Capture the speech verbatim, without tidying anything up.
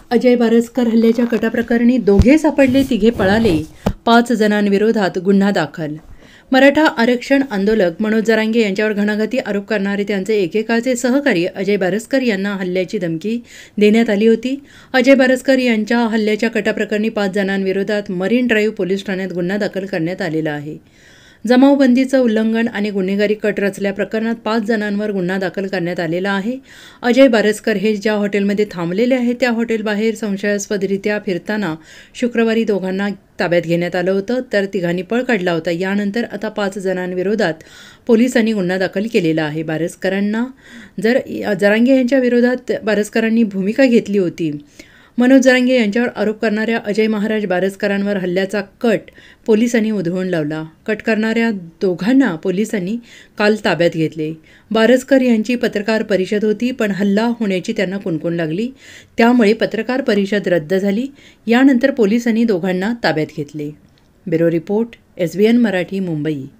अजय बारसकर हल्ल्याच्या कटाप्रकरणी दोघे सापडले, तिघे पळाले. पाच जणांविरोधात गुन्हा दाखल. मराठा आरक्षण आंदोलक मनोज जरांगे यांच्यावर घणाघाती आरोप करणारे त्यांचे एकेकाळचे सहकारी अजय बारसकर यांना हल्ल्याची धमकी देण्यात आली होती. अजय बारसकर यांच्या हल्ल्याच्या कटाप्रकरणी पाच जणांविरोधात मरीन ड्राईव्ह पोलीस ठाण्यात गुन्हा दाखल करण्यात आलेला आहे. जमावबंदीचं उल्लंघन आणि गुन्हेगारी कट रचल्या प्रकरणात पाच जणांवर गुन्हा दाखल करण्यात आलेला आहे. अजय बारसकर हे ज्या हॉटेलमध्ये थांबलेले आहेत त्या हॉटेलबाहेर संशयास्पदरित्या फिरताना शुक्रवारी दोघांना ताब्यात घेण्यात आलं होतं, तर तिघांनी पळ काढला होता. यानंतर आता पाच जणांविरोधात पोलिसांनी गुन्हा दाखल केलेला आहे. बारसकरांना जर जरांगे यांच्या विरोधात बारसकरांनी भूमिका घेतली होती. मनोज जरांगे यांच्यावर आरोप करणाऱ्या अजय महाराज बारसकरांवर हल्ल्याचा कट पोलिसांनी उधळून लावला. कट करणाऱ्या दोघांना पोलिसांनी काल ताब्यात घेतले. बारसकर यांची पत्रकार परिषद होती, पण हल्ला होण्याची त्यांना कुणकुण लागली. त्यामुळे पत्रकार परिषद रद्द झाली. यानंतर पोलिसांनी दोघांना ताब्यात घेतले. Bureau report, S B N Marathi, Mumbai.